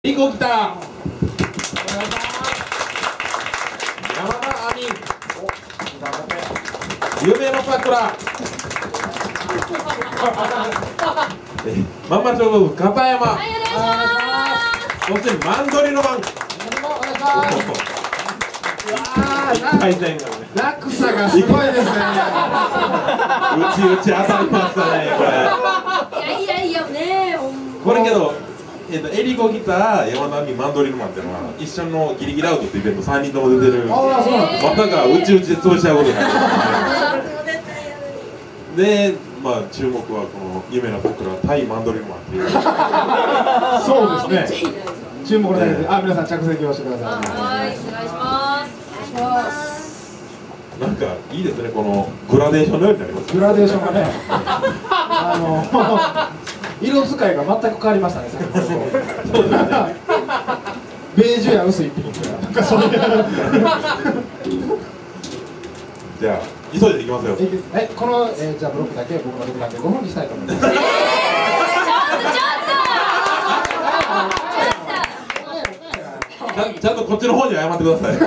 リコ来た。山田亜美。夢の桜。まんまちょうど片山。 はい、お願いします。 そしてマンドリの番。対戦がね。 落差がすごいですね。 うち当たりましたね、これ。 いやね、 これけど、エリコギター、山田亜美、マンドリルマンっていうのは一緒のギリギリアウトってイベント3人とも出てる。まさかうちで潰しちゃうことになる。で、まあ注目はこの夢の桜対マンドリルマンっていう。 そうですね。注目だけで、皆さん着席をしてください。 はい、お願いします。 なんかいいですね、このグラデーションのようになります。 グラデーションがね、色使いが全く変わりましたね。そうですね。ベージュや薄いピンクや、なんかそういう。 じゃあ急いでいきますよ。 このじゃあブロックだけ僕のとこだけ5分にしたいと思います。 ちゃんとこっちの方に謝ってください。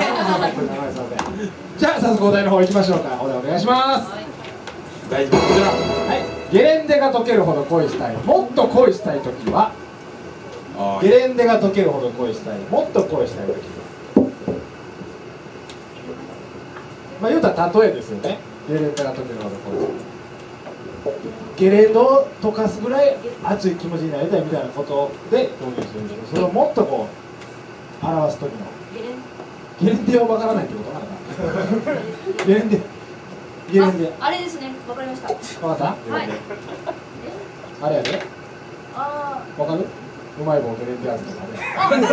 じゃあ早速お題の方行きましょうか。お題お願いします。 大事なこちら。 はい。ゲレンデが溶けるほど恋したい、もっと恋したいときは。ゲレンデが溶けるほど恋したい、もっと恋したいときは。まあ言うたら例えですよね。ゲレンデが溶けるほど恋したい。ゲレンデを溶かすぐらい熱い気持ちになりたいみたいなことで表現するんですけど、それをもっとこう表す時のゲレンデをわからないってことなのかな。ゲレンデあれですね、わかりました。 わかった？ はい。 あれやで。 あわかる？うまい棒ゲレンデ味とかね。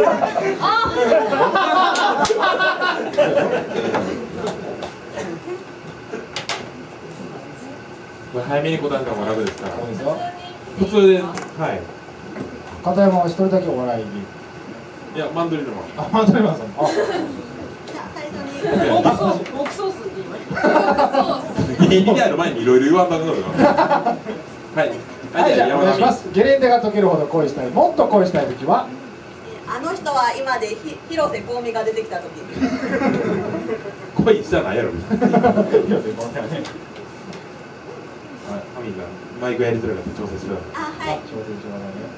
これ早めに答えた方が楽ですから。 そうですよ。 普通で、はい。 片山は一人だけお笑いに。 いや、マンドリルマン。 マンドリルマンさん。 僕ソースって言いました。 芸人である前にいろいろ言わんたくなるから。はい。 はい、じゃあお願いします。ゲレンデが溶けるほど恋したい、もっと恋したいときは。 あの人は今で広瀬香美が出てきたとき。 恋したないやろ。 広瀬香美はね。 ハミンがマイクやりづらかった調整してください。 はい。 調整してくださいね。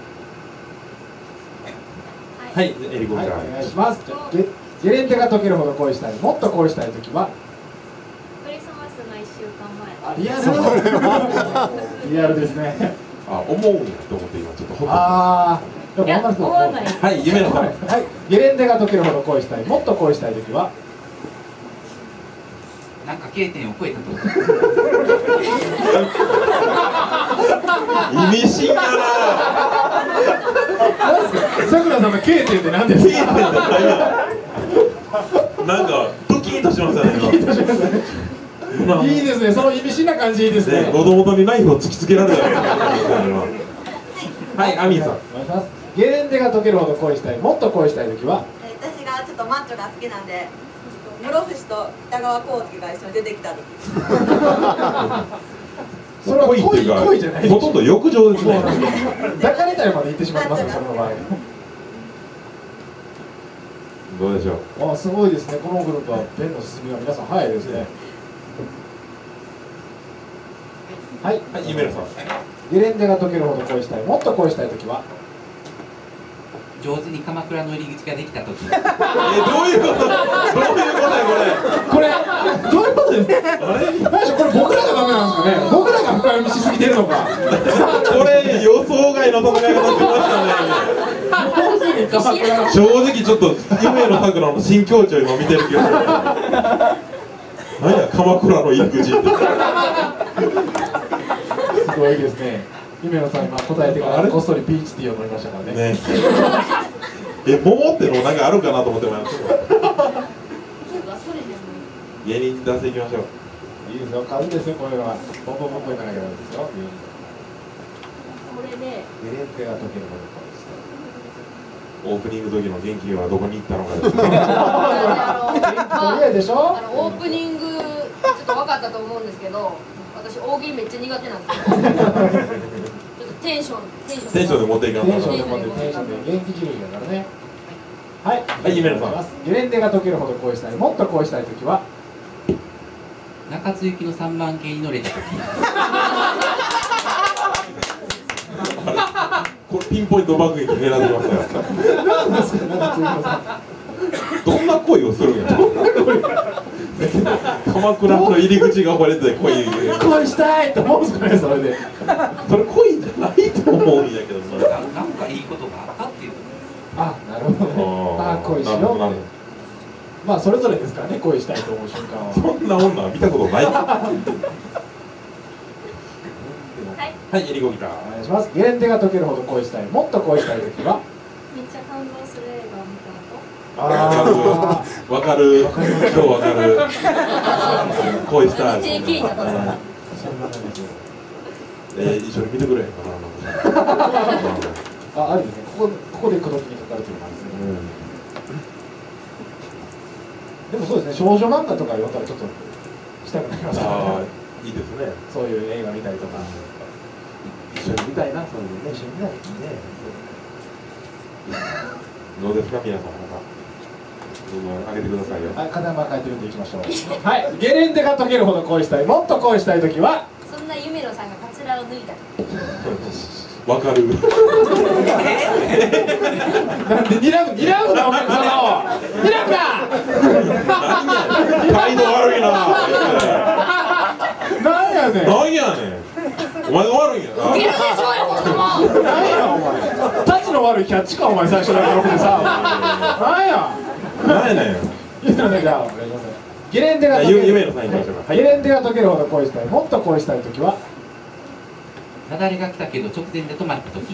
はい、エリコちゃん。 お願いします。ゲレンデが溶けるほど恋したい、もっと恋したいときは。 クリスマスの1週間前。 リアル。リアルですね。 思うんやと思って今ちょっとほっと。 でも女の人ははい、夢のさん。 はい、ゲレンデが溶けるほど恋したい、もっと恋したいときは。 なんか K 点を超えたと。 意味深やな。 さくらさんの K 点って何ですか。 K 点じゃないやん。なんかドキッとしましたね。今いいですね、その意味深な感じいいですね。 喉元にナイフを突きつけられたよ。はい、アミンさん。 お願いします。ゲレンデが溶けるほど恋したい、もっと恋したいときは。 私がちょっとマッチョが好きなんで、室伏と北川浩介が一緒に出てきたとき。 それは恋じゃない。 ほとんど浴場ですね。 抱かれたいまで行ってしまいますよ、その場合。 どうでしょう。 すごいですね。このグループはペンの進みが皆さん早いですね。はい、 はい、夢のさん。 ゲレンデが溶けるほど恋したい、もっと恋したいときは。 上手に鎌倉の入り口ができたとき。 どういうこと？どういうことやこれどういうことですか。あれ？これ僕らがダメなんですかね。僕らが深読みしすぎてるのか。 これ予想外の戦い方してましたね。正直ちょっと夢のさくらの新境地を今見てるけど。何や鎌倉の入り口って。 すごいですね。夢野さん今答えてからこっそりピーチティーを飲みましたからね。 桃ってのもなんかあるかなと思ってもらいました。芸人出していきましょう。 いいですよ、数ですよ、これは。ボンボンボンボンいかなきゃダメですよ。 これで。 ゲレンデが溶けるほどオープニング時の元気はどこに行ったのかです。 でしょ。 オープニングちょっと分かったと思うんですけど、私大喜利めっちゃ苦手なんですよ。ちょっとテンションテンションで持っていかんとテンションでもってテンションで元気印だからね。はい夢野さん。 ゲレンデが解けるほど恋したい、もっと恋したい時は中津行きの3万系に乗れた時。 これピンポイント爆撃狙ってますよ。 何ですか、中津さん。 どんな恋をするんや。鎌倉の入り口が惚れて恋恋したいと思うんですかね、それで。 それ恋じゃないと思うんやけど、それ。 なんかいいことがあったっていう。 あ、なるほどね。あ、恋しようって。まあそれぞれですからね、恋したいと思う瞬間は。 そんな女は見たことない。はい、エリゴギター。 お願いします。ゲレンデが解けるほど恋したい、もっと恋したい時はめっちゃ感動する映画を見た後。 わかる。今日わかる。恋したい。 定期だった。 そんな感じです。 一緒に見てくれへんかな。 あ、あるですね。ここで口説きに書かれてる感じですね。でもそうですね、少女漫画とか言われたらちょっとしたくなりますからああ、 ね。 いいですね。 そういう映画見たりとか。 一緒に見たいな、そういうね。 一緒に見ないといいね。 どうですか、皆さん。あげてくださいよ。 はい、金山書いてるんでいきましょう。はい、ゲレンデが解けるほど恋したい、もっと恋したい時はそんな夢野さんがカツラを脱いだ。 わかる。 なんで睨むな、お客様を睨むな。 態度悪いな。 なんやねん。 なんやねん。お前が悪いんやな。 いるでしょうよ、こんなもん。 なんやお前。タチの悪いキャッチか、お前最初だからでさ。なんや。 なんやねん。 じゃあお願いします。ゲレンデが解ける。 夢のさん行きましょうか。 ゲレンデが解けるほど恋したい、もっと恋したい時は雪崩が来たけど直前で止まった時。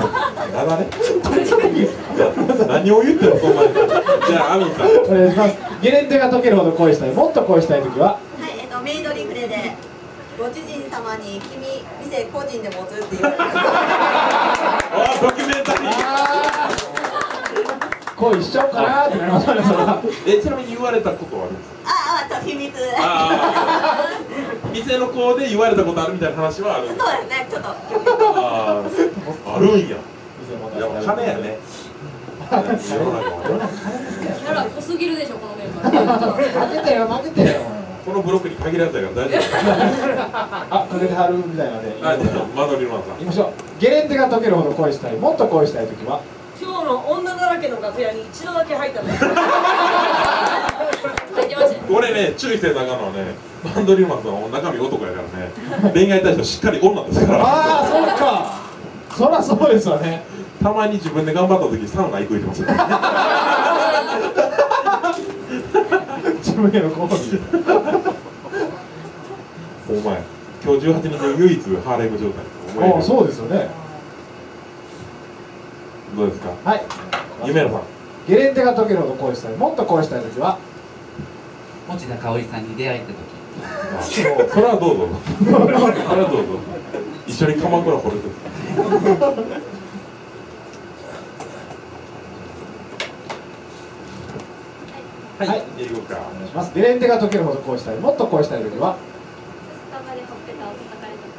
何を言ってんの、そんなに。じゃあ、アミンさん。 お願いします。ゲレンデが解けるほど恋したい、もっと恋したい時ははい、メイドリフレでご主人様に君店個人で持つって言われてああ、ドキュメンタリー。 恋しちゃおうかなってなりましたね、それは。 ちなみに言われたことはあるんですか。 秘密。 店の子で言われたことあるみたいな話はあるんですか。 そうですね、ちょっと。 あるんや。 店もいや、金やね。世の中はなら濃すぎるでしょ、このメンバー。 負けてよ、負けてよ。 このブロックに限らずやから大丈夫。 あ、かけてはるみたいなので。 はい、マドリーマンさん。 行きましょう。ゲレンデが解けるほど恋したい、もっと恋したい時は今日の女だらけの楽屋に一度だけ入ったんです。 入ってましたよ。 これね、注意せなあかんのはね、マンドリーマンさんは中身男やからね、恋愛対象しっかり女ですから。 ああ、そうか。そりゃそうですわね。 たまに自分で頑張った時サウナ行くいてますよね。 自分への好意。 お前、今日18人で唯一ハーレム状態。 ああ、そうですよね。 どうですか。 はい。 夢野さん。 ゲレンデが解けるほど恋したい、もっと恋したい時は持田香織さんに出会えた時。 それはどうぞ。それはどうぞ。一緒に鎌倉掘るです。はい、 はい英語か。 お願いします。ゲレンデが解けるほど恋したい、もっと恋したい時はスタバでほっぺたを叩かれた。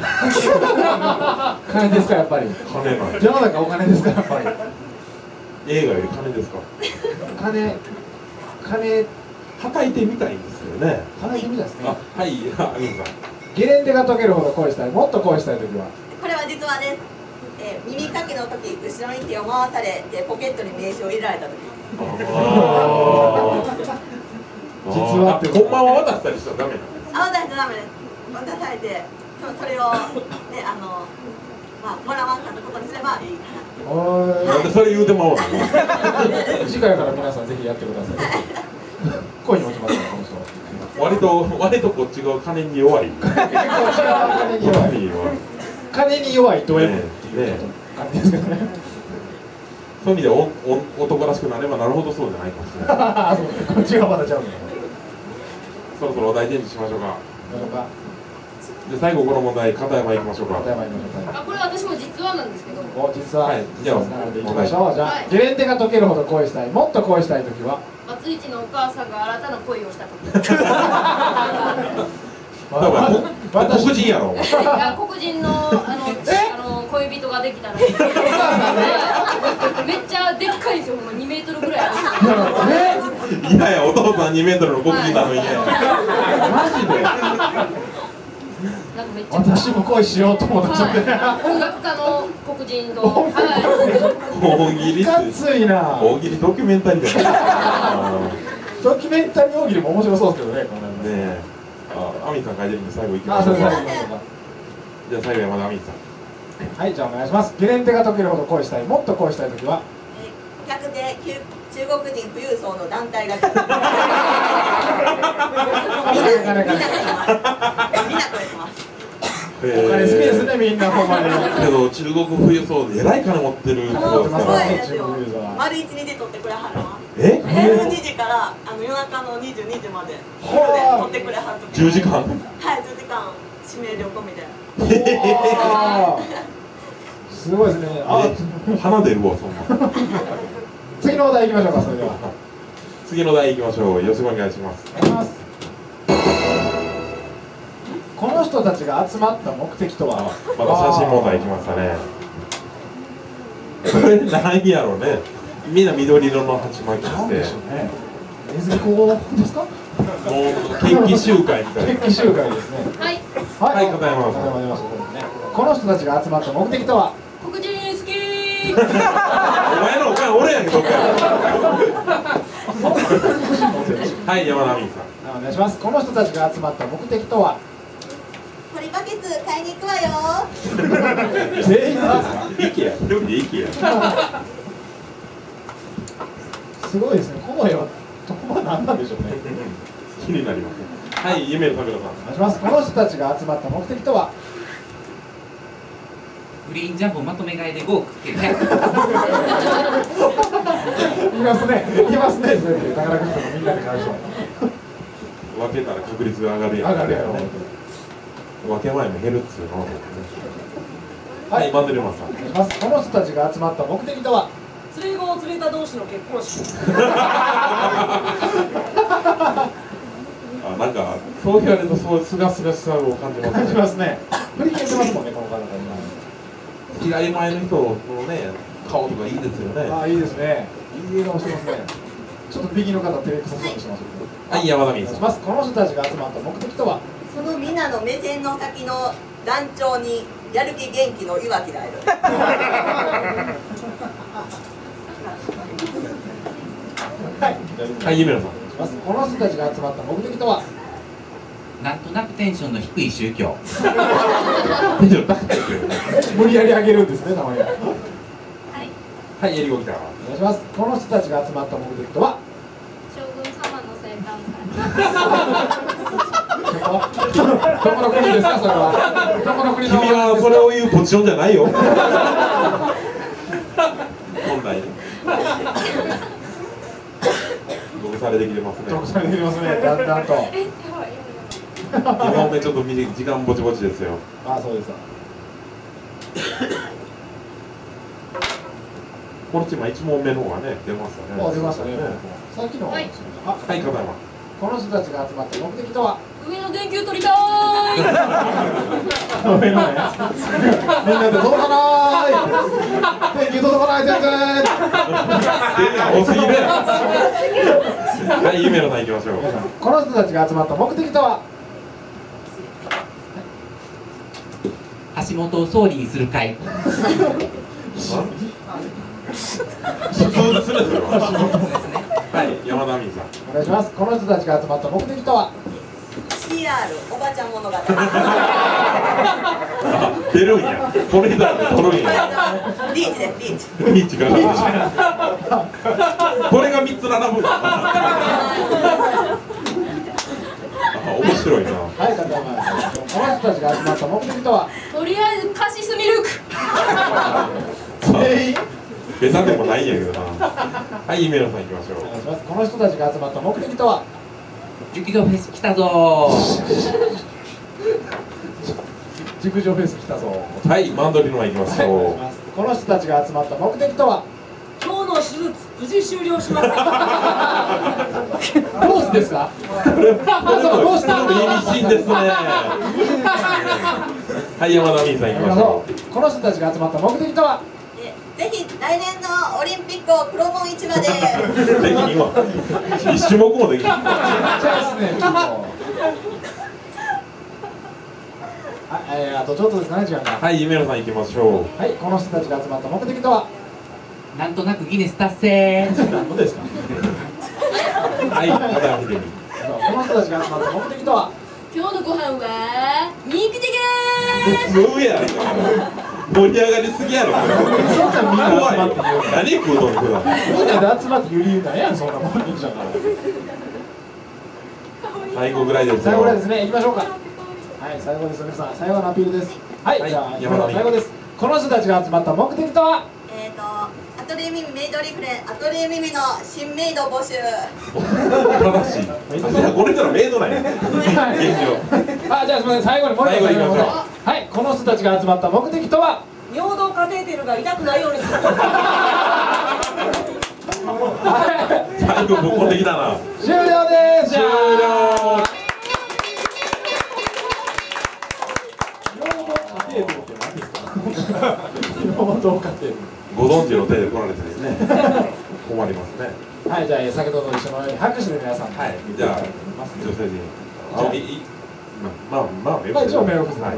金ですか、やっぱり。 金ない。 世の中お金ですか、やっぱり。 映画より金ですか。 金叩いてみたいんですよね。 金みたいですね。 あ、はい、アミンさん。 ゲレンデが解けるほど恋したい、もっと恋したい時はこれは実話です。耳かきの時、後ろに手を回されてポケットに名刺を入れられた時。 実はってほんまは渡したりしたらダメなんです。 渡したらダメです。渡されて、それをね、もらわんかったことにすればいいかな。 なんでそれ言うてまうの。 次回から皆さんぜひやってください。恋に落ちますから、この人。 割とこっち側金に弱い。 金に弱いド M っていう感じですかね。 そういう意味で男らしくなればなるほどそうじゃないかもしれない。 こっちがまだちゃうの。 そろそろお題チェンジしましょうか。で最後この問題片山いきましょうか。 片山いきましょうか。 あ、これ私も実話なんですけど。 お、実は。 はい、じゃあ行きましょう。じゃあ、ゲレンデが解けるほど恋したい、もっと恋したい時は松市のお母さんが新たな恋をした時。 黒人やろ。 いや、黒人の恋できたらいい。めっちゃでっかいですよ、ほんま2メートルぐらいある。 いやいや、お父さん2メートルの黒人なのにね。 マジでなんかめっちゃ私も恋しようと思った。 音楽家の黒人と、は大喜利いかついな。 大喜利ドキュメンタリーだよ。 ドキュメンタリー大喜利も面白そうですけどね、この辺ね。 ねえ、アミンさん書いてるんで最後行きまあ、 しょうか。 それ最後に。 じゃあ最後山田アミンさん。 はい、じゃあお願いします。ゲレンデが解けるほど恋したい、もっと恋したいときは。 客で中国人富裕層の団体が来る。みんな来ます。 お金好きですね、みんなほんまに。 けど中国富裕層でえらい金持ってる人すごですから。 いですよ。丸一日で撮ってくれはるわ。 え 12時から夜中の22時まで撮ってくれはるとき。 10時間。 はい、10時間指名料込みで。 すごいですね。あ、 鼻出るわそんな。 次のお題いきましょうか、それでは。 次の題行きましょう。よろしくお願いします。 お願いします。この人たちが集まった目的とは。 また写真問題行きましたね。これ何やろうね。みんな緑色の鉢巻きなんしてでしょうね。ネズミ講ですか。 もう決起集会みたいな。 決起集会ですね。 い。はい。 はい片山さん片山出ましたね。この人たちが集まった目的とは。 黒人好きお前のおかん俺やけどかよ。はい山田美さん。 お願いします。この人たちが集まった目的とは。 ポリバケツ買いに行くわよ。 全員なんですか。 行けや。一人で行けや。 すごいですね。この絵はどこは何なんでしょうね。 気になります。はい夢の桜さん。 お願いします。この人たちが集まった目的とは。 グリーンジャンボまとめ買いで5億ってね。 いますね。いますね。それで宝くじとかみんなで買う人。 分けたら確率が上がるやん。 上がるやろ。 分け前も減るっつうの。 はいマンデルマンさん。 お願いします。この人たちが集まった目的とは。 連れ子を連れた同士の結婚式。 あなんかそう言われるとそうすがすがしさを感じます感じますね。振り切ってますもんね、この方々 付き合い前の人のね顔とかいいですよね。 今。あ、いいですね。いい笑顔してますね。ちょっと右の方照れくさそうにしてますよね。 はい山田美さん。 お願いします。この人たちが集まった目的とは。 そのみんなの目線の先の団長にやる気元気のいわきがいる。 はい。 はい夢野さん。 お願いします。この人たちが集まった目的とは。 なんとなくテンションの低い宗教。 テンション高いですよね。 無理やり上げるんですね、たまには。 はいエリゴギター。 お願いします。この人たちが集まった目的とは。 将軍様の生誕どこの国ですか、それは。どこの国の。 君はそれを言うポジションじゃないよ。本来ね。毒されてきてますね。 得されてきますね、だんだんと。 祭。え、やばいやばいやばい。 2本目ちょっと時間ぼちぼちですよ。 あ、そうです。 このチームは1問目の方がね出ましたね。 あ、出ましたね。さっきの。 はいあ、 はい片山。 この人たちが集まった目的とは。 上の電球取りたーい。 上のね。みんなで届かない。電気届かない、全然。 多すぎる。はい夢野さん行きましょう。 この人たちが集まった目的とは。 橋本を総理にする会。 普通ですねそれは。はい山田美さん。 お願いします。この人たちが集まった目的とは。 CR おばちゃん物語。 あ出るんや。これだって取るんや。 リーチです、リーチ。 リーチからこれが3つ並ぶんだ。面白いな。 はい、片山。この人たちが集まった目的とは。 とりあえずカシスミルク。 全員。 ベタでもないんやけどな。はい夢野さん行きましょう。 お願いします。この人たちが集まった目的とは。 雪上フェス来たぞ熟女フェス来たぞ。 はいマンドリの方行きましはい、お願いょします。この人たちが集まった目的とは。 今日の手術無事終了します。 どうしてですか。 う。どうしても意味深ですね。はい山田美さん行きましょう。 この人たちが集まった目的とは。 ぜひ来年のオリンピックを黒門市場でできひんわ一種目もできひんじゃあですね、ちょっとあとちょっとですね、時間が。 はい、夢野さん行きましょはい、この人たちが集まった目的とは。 なんとなくギネス達成。 何のですか。 うはい、片山秀美この人たちが集まった目的とは。 今日のご飯は肉じ普通やん盛り上がりすぎやろそんなんみんな集まって言う。 何食うとん普段みんなで集まって言う理由なんやん、そんなもん。いいじゃんから。 最後ぐらいですよ最後ぐらいですね、行きましょうか。はい、最後です、皆さん、最後のアピールです。はい、 はいじゃあ、 山田美最後です。この人たちが集まった目的とは。 アトリエミミメイドリフレアトリエミミの新メイド募集。 正しいいやこれからメイドなんや現状あ、じゃあ、すみません、最後にもう一回最後行きましょうはい、この人たちが集まった目的とは。 尿道カテーテルが痛くないようにする最後ぶっこんできたな終了です。 終了尿道カテーテル。 ご存知の手で来られてですね困りますねはい、じゃあ、先ほどと一緒のように拍手で皆さん。 はいじゃあ女性陣まあまあ、一応目を伏せてください。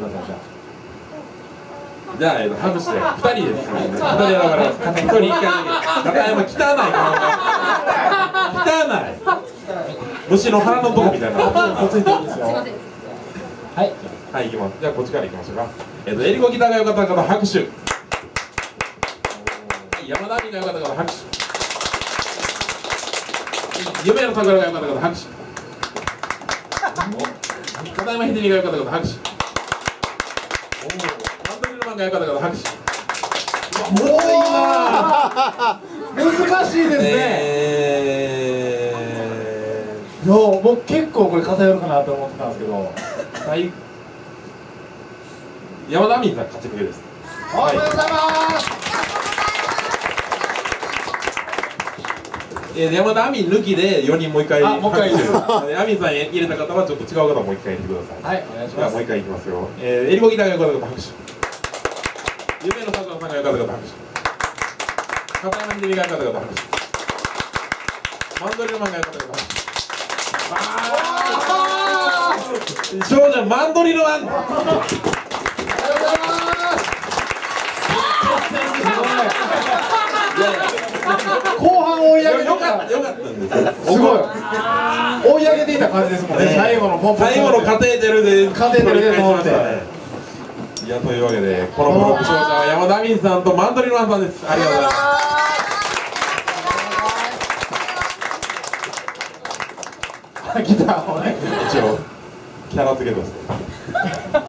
じゃあ拍手で2人です2人選ばれます1人1回だけ中山汚い汚い虫の腹のとこみたいなこっついていいですよ。はい。 はい行きますじゃあこっちから行きましょうかえりこギターが良かった方拍手山田美が良かった方拍手夢の桜が良かった方拍手片山秀美が良かった方拍手マンドリルマンが良かった方拍手難しいですね。いや、僕結構これ偏るかなと思ってたんですけど。 山田美さん勝ち抜けですおめでとうございます。 山田亜美抜きで4人もう一回あもう一回いいです亜美さん入れた方はちょっと違う方もう一回入れてくださいはい、お願いします。 じゃあもう一回いきますよえりこギターが良かった方拍手夢の桜さんが良かった方拍手片山秀美が良かった方拍手マンドリルマンが良かった方拍手少女マンドリルマン後半追い上げてよかったんですよすごい追い上げていた感じですもんね。最後のポンポン最後のカテーテルでカテーテルで通っていやというわけでこのブロック勝者は山田美さんとマンドリルマンさんですありがとうございますギターをね一応キャラ付けとして